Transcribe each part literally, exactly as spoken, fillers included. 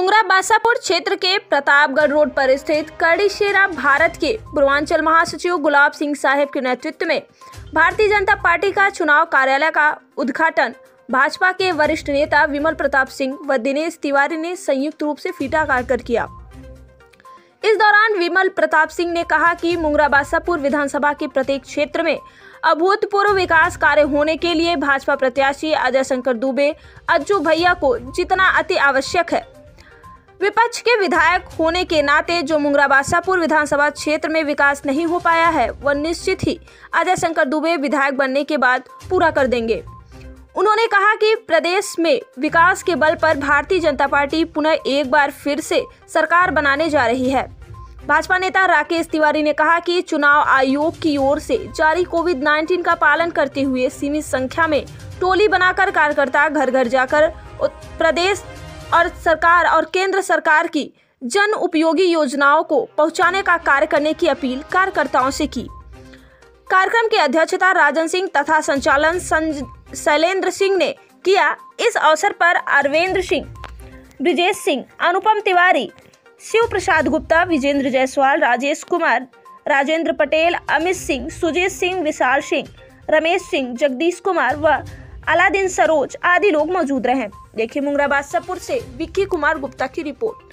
मुंगरा बासापुर क्षेत्र के प्रतापगढ़ रोड पर स्थित कड़ीशेरा भारत के पूर्वांचल महासचिव गुलाब सिंह साहेब के नेतृत्व में भारतीय जनता पार्टी का चुनाव कार्यालय का उद्घाटन भाजपा के वरिष्ठ नेता विमल प्रताप सिंह व दिनेश तिवारी ने संयुक्त रूप से फीता काटकर किया। इस दौरान विमल प्रताप सिंह ने कहा कि मुंगरा बासापुर विधानसभा के प्रत्येक क्षेत्र में अभूतपूर्व विकास कार्य होने के लिए भाजपा प्रत्याशी अजय शंकर दुबे अज्जू भैया को जितना अति आवश्यक है। विपक्ष के विधायक होने के नाते जो मुंगरा बासापुर विधानसभा क्षेत्र में विकास नहीं हो पाया है वह निश्चित ही अजय शंकर दुबे विधायक बनने के बाद पूरा कर देंगे। उन्होंने कहा कि प्रदेश में विकास के बल पर भारतीय जनता पार्टी पुनः एक बार फिर से सरकार बनाने जा रही है। भाजपा नेता राकेश तिवारी ने कहा कि चुनाव आयोग की ओर से जारी कोविड उन्नीस का पालन करते हुए सीमित संख्या में टोली बनाकर कार्यकर्ता घर घर जाकर प्रदेश और सरकार और केंद्र सरकार की जन उपयोगी योजनाओं को पहुंचाने का कार्य करने की अपील कार्यकर्ताओं से की। कार्यक्रम की अध्यक्षता राजन सिंह तथा संचालन शैलेंद्र सिंह ने किया। इस अवसर पर अरविंद सिंह, ब्रिजेश सिंह, अनुपम तिवारी, शिव प्रसाद गुप्ता, विजेंद्र जायसवाल, राजेश कुमार, राजेंद्र पटेल, अमित सिंह, सुजीत सिंह, विशाल सिंह, रमेश सिंह, जगदीश कुमार व अलादीन सरोज आदि लोग मौजूद रहे। देखिए मुंगरा बासापुर से विक्की कुमार गुप्ता की रिपोर्ट।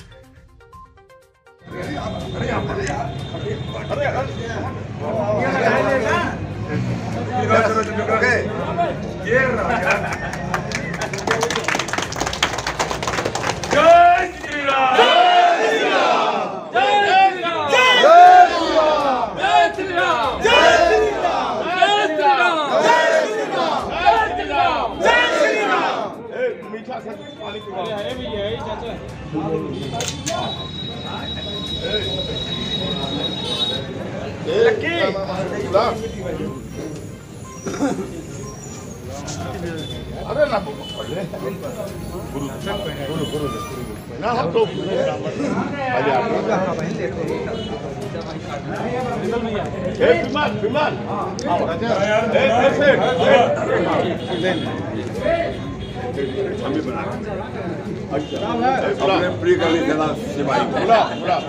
अरे ना गुरु गुरु गुरु ना हम तो अरे आप विमान विमान हम भी बना अपने प्रिय कली जना सिपाही बुला बुला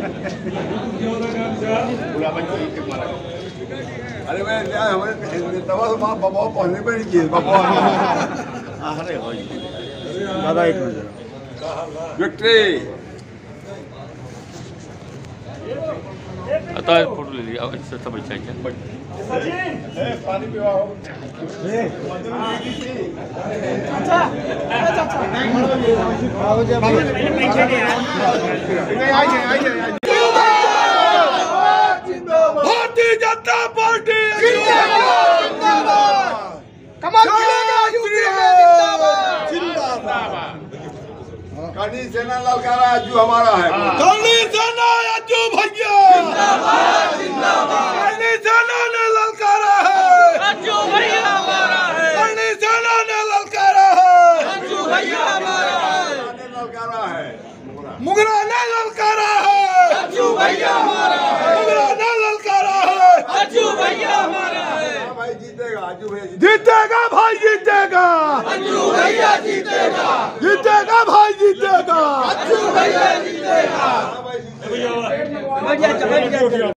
बुला बच्चे एक मारा। अरे मैं हमारे तवा तो वहाँ बाबा पहुँचने पर नहीं किए बाबा। अरे भाई दादा एक मिनट विक्ट्री आता है फोटो ले लिया अब इससे सब अच्छा है पानी पीवा हो अच्छा अच्छा आओ जब नहीं आ जाए आ जाए भारतीय जनता पार्टी जिंदाबाद कमल खिलेगा जिंदाबाद जिंदाबाद। करनी सेना ललकारा अज्जू हमारा है। करनी सेना अज्जू भैया जिंदाबाद जिंदाबाद। करनी सेना ने ललकारा है अज्जू भैया हमारा है। करनी सेना ने ललकारा है अज्जू भैया हमारा है। ललकारा है मुंगरा ने ललकारा है अज्जू भैया हमारा है। मुंगरा ने ललकारा है अज्जू भैया हमारा है। भाई जीतेगा अज्जू भैया जीतेगा भाई जीतेगा अज्जू भैया जीतेगा जीतेगा भाई जीतेगा अज्जू भैया जीतेगा।